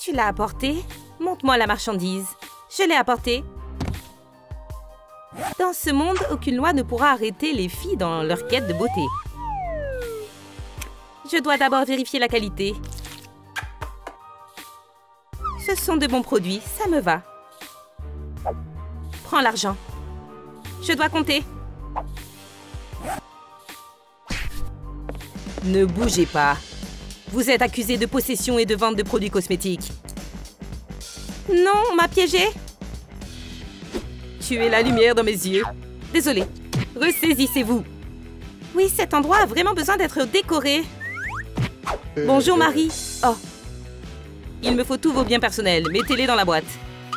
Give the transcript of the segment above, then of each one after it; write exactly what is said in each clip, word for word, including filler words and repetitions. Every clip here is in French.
Tu l'as apporté? Montre-moi la marchandise. Je l'ai apportée. Dans ce monde, aucune loi ne pourra arrêter les filles dans leur quête de beauté. Je dois d'abord vérifier la qualité. Ce sont de bons produits, ça me va. Prends l'argent. Je dois compter. Ne bougez pas. Vous êtes accusé de possession et de vente de produits cosmétiques. Non, on m'a piégé. Tu es la lumière dans mes yeux. Désolée. Ressaisissez-vous. Oui, cet endroit a vraiment besoin d'être décoré. Bonjour, Marie. Oh. Il me faut tous vos biens personnels. Mettez-les dans la boîte.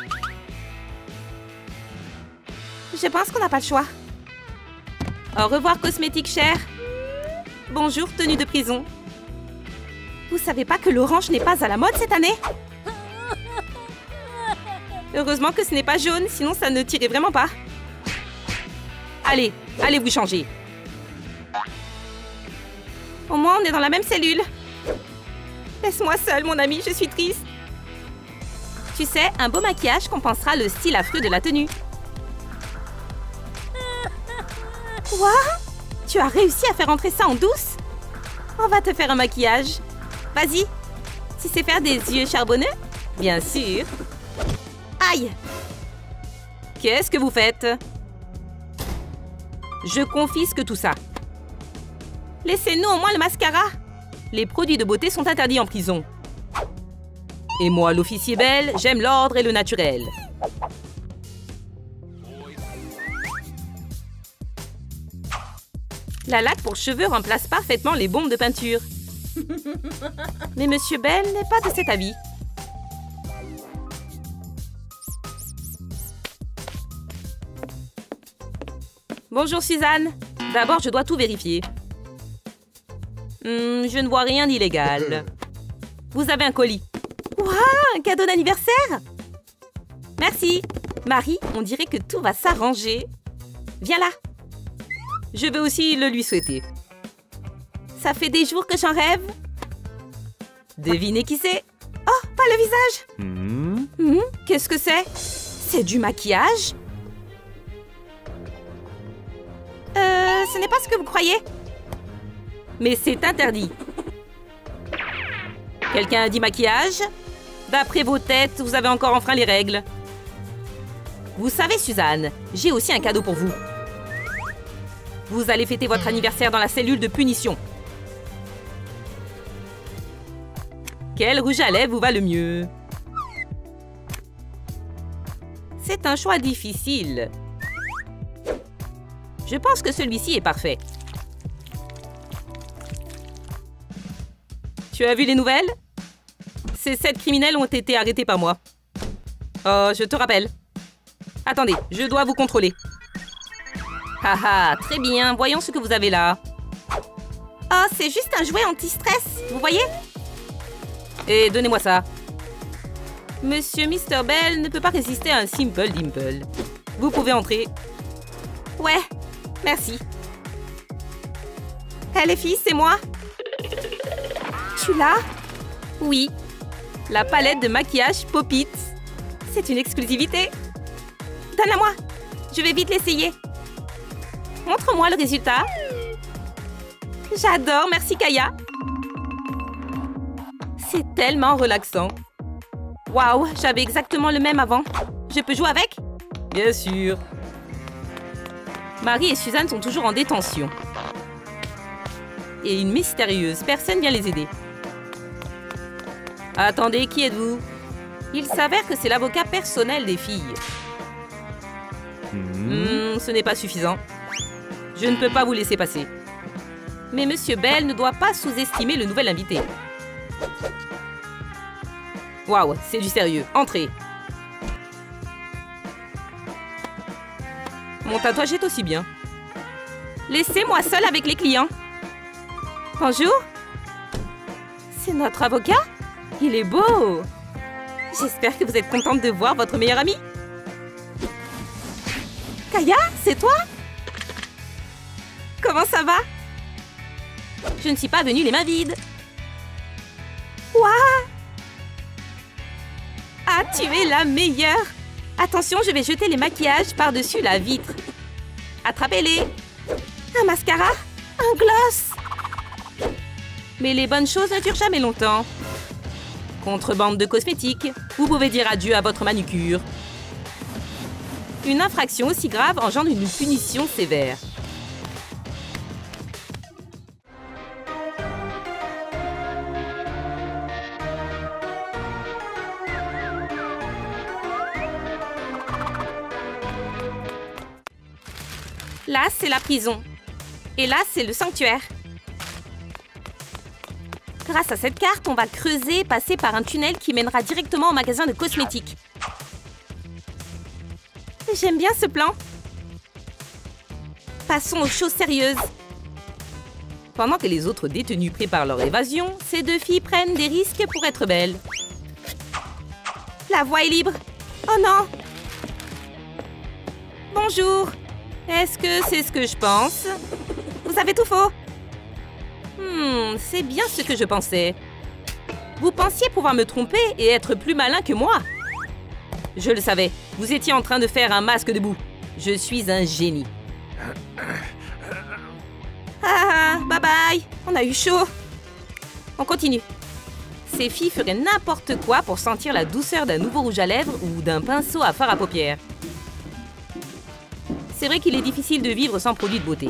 Je pense qu'on n'a pas le choix. Au revoir, cosmétique cher. Bonjour, tenue de prison. Vous savez pas que l'orange n'est pas à la mode cette année? Heureusement que ce n'est pas jaune, sinon ça ne tirait vraiment pas. Allez, allez vous changer. Au moins, on est dans la même cellule. Laisse-moi seule, mon ami, je suis triste. Tu sais, un beau maquillage compensera le style affreux de la tenue. Quoi? Tu as réussi à faire entrer ça en douce? On va te faire un maquillage. Vas-y. Si c'est faire des yeux charbonneux? Bien sûr. Aïe! Qu'est-ce que vous faites? Je confisque tout ça. Laissez-nous au moins le mascara. Les produits de beauté sont interdits en prison. Et moi, l'officier Belle, j'aime l'ordre et le naturel. La laque pour cheveux remplace parfaitement les bombes de peinture. Mais Monsieur Bell n'est pas de cet avis. Bonjour Suzanne. D'abord, je dois tout vérifier. Hmm, je ne vois rien d'illégal. Vous avez un colis. Waouh, un cadeau d'anniversaire! Merci. Marie, on dirait que tout va s'arranger. Viens là. Je veux aussi le lui souhaiter. Ça fait des jours que j'en rêve. Devinez qui c'est? Oh, pas le visage. Mmh. Mmh, qu'est-ce que c'est? C'est du maquillage? Euh, ce n'est pas ce que vous croyez. Mais c'est interdit. Quelqu'un a dit maquillage? D'après vos têtes, vous avez encore enfreint les règles. Vous savez, Suzanne, j'ai aussi un cadeau pour vous. Vous allez fêter votre anniversaire dans la cellule de punition. Quel rouge à lèvres vous va le mieux? C'est un choix difficile. Je pense que celui-ci est parfait. Tu as vu les nouvelles? Ces sept criminels ont été arrêtés par moi. Oh, je te rappelle. Attendez, je dois vous contrôler. Haha, très bien. Voyons ce que vous avez là. Oh, c'est juste un jouet anti-stress, vous voyez? Et donnez-moi ça. Monsieur Mister Bell ne peut pas résister à un simple dimple. Vous pouvez entrer. Ouais, merci. Hé les filles, c'est moi. Tu l'as? Oui. La palette de maquillage Pop-It. C'est une exclusivité. Donne-la-moi. Je vais vite l'essayer. Montre-moi le résultat. J'adore, merci Kaya. C'est tellement relaxant. Waouh, j'avais exactement le même avant. Je peux jouer avec? Bien sûr. Marie et Suzanne sont toujours en détention. Et une mystérieuse personne vient les aider. Attendez, qui êtes-vous? Il s'avère que c'est l'avocat personnel des filles. Mmh. Mmh, ce n'est pas suffisant. Je ne peux pas vous laisser passer. Mais Monsieur Bell ne doit pas sous-estimer le nouvel invité. Waouh, c'est du sérieux. Entrez. Mon tatouage est aussi bien. Laissez-moi seule avec les clients. Bonjour. C'est notre avocat? Il est beau. J'espère que vous êtes contente de voir votre meilleure amie. Kaya, c'est toi? Comment ça va? Je ne suis pas venue les mains vides. Waouh! Tu es la meilleure! Attention, je vais jeter les maquillages par-dessus la vitre. Attrapez-les! Un mascara? Un gloss? Mais les bonnes choses ne durent jamais longtemps. Contrebande de cosmétiques, vous pouvez dire adieu à votre manucure. Une infraction aussi grave engendre une punition sévère. Là, c'est la prison. Et là, c'est le sanctuaire. Grâce à cette carte, on va creuser et passer par un tunnel qui mènera directement au magasin de cosmétiques. J'aime bien ce plan. Passons aux choses sérieuses. Pendant que les autres détenus préparent leur évasion, ces deux filles prennent des risques pour être belles. La voie est libre. Oh non! Bonjour. Est-ce que c'est ce que je pense? Vous avez tout faux. Hmm, c'est bien ce que je pensais. Vous pensiez pouvoir me tromper et être plus malin que moi. Je le savais. Vous étiez en train de faire un masque debout. Je suis un génie. Ah, bye bye. On a eu chaud. On continue. Ces filles feraient n'importe quoi pour sentir la douceur d'un nouveau rouge à lèvres ou d'un pinceau à fard à paupières. C'est vrai qu'il est difficile de vivre sans produits de beauté.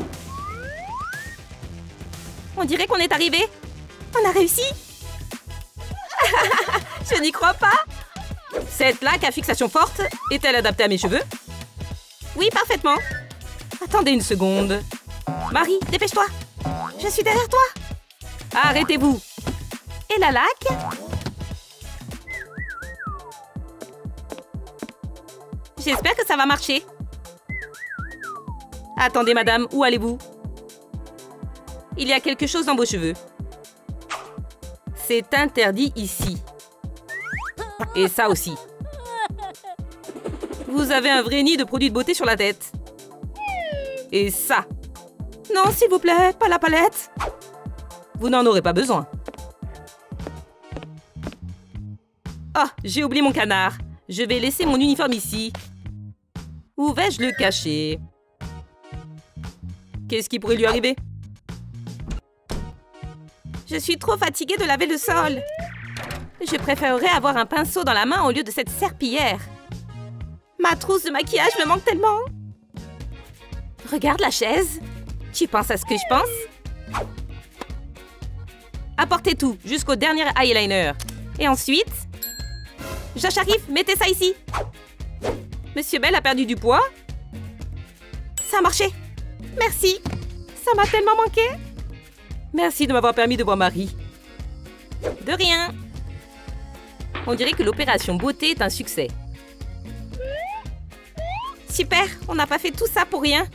On dirait qu'on est arrivé. On a réussi. Je n'y crois pas. Cette laque à fixation forte est-elle adaptée à mes cheveux? Oui, parfaitement. Attendez une seconde. Marie, dépêche-toi. Je suis derrière toi. Arrêtez-vous. Et la laque? J'espère que ça va marcher. Attendez, madame, où allez-vous? Il y a quelque chose dans vos cheveux. C'est interdit ici. Et ça aussi. Vous avez un vrai nid de produits de beauté sur la tête. Et ça. Non, s'il vous plaît, pas la palette. Vous n'en aurez pas besoin. Oh, j'ai oublié mon canard. Je vais laisser mon uniforme ici. Où vais-je le cacher? Qu'est-ce qui pourrait lui arriver? Je suis trop fatiguée de laver le sol. Je préférerais avoir un pinceau dans la main au lieu de cette serpillière. Ma trousse de maquillage me manque tellement. Regarde la chaise. Tu penses à ce que je pense? Apportez tout, jusqu'au dernier eyeliner. Et ensuite... Josh arrive, mettez ça ici. Monsieur Bell a perdu du poids. Ça a marché. Merci. Ça m'a tellement manqué. Merci de m'avoir permis de voir Marie. De rien. On dirait que l'opération beauté est un succès. Super, on n'a pas fait tout ça pour rien.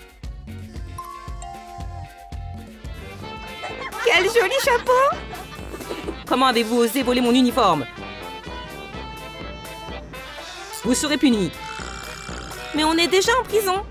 Quel joli chapeau! Comment avez-vous osé voler mon uniforme? Vous serez puni. Mais on est déjà en prison.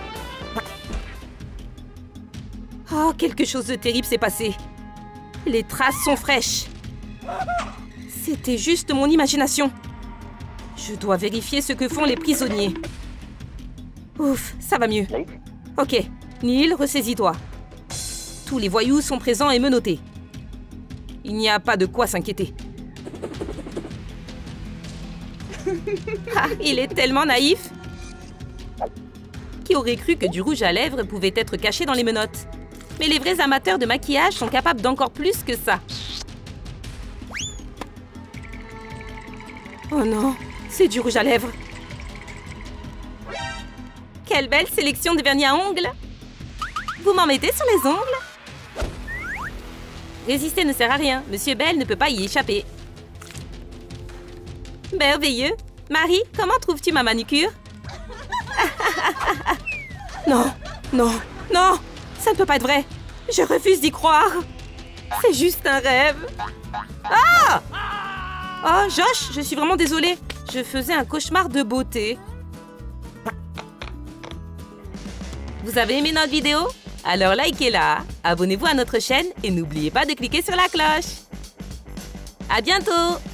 Oh, quelque chose de terrible s'est passé. Les traces sont fraîches. C'était juste mon imagination. Je dois vérifier ce que font les prisonniers. Ouf, ça va mieux. Ok, Neil, ressaisis-toi. Tous les voyous sont présents et menottés. Il n'y a pas de quoi s'inquiéter. Ah, il est tellement naïf. Qui aurait cru que du rouge à lèvres pouvait être caché dans les menottes? Mais les vrais amateurs de maquillage sont capables d'encore plus que ça. Oh non, c'est du rouge à lèvres. Quelle belle sélection de vernis à ongles. Vous m'en mettez sur les ongles? Résister ne sert à rien. Monsieur Bell ne peut pas y échapper. Merveilleux. Marie, comment trouves-tu ma manucure? Non, non, non. Ça ne peut pas être vrai. Je refuse d'y croire. C'est juste un rêve. Ah! Oh, Josh, je suis vraiment désolée. Je faisais un cauchemar de beauté. Vous avez aimé notre vidéo? Alors likez-la, abonnez-vous à notre chaîne et n'oubliez pas de cliquer sur la cloche. À bientôt!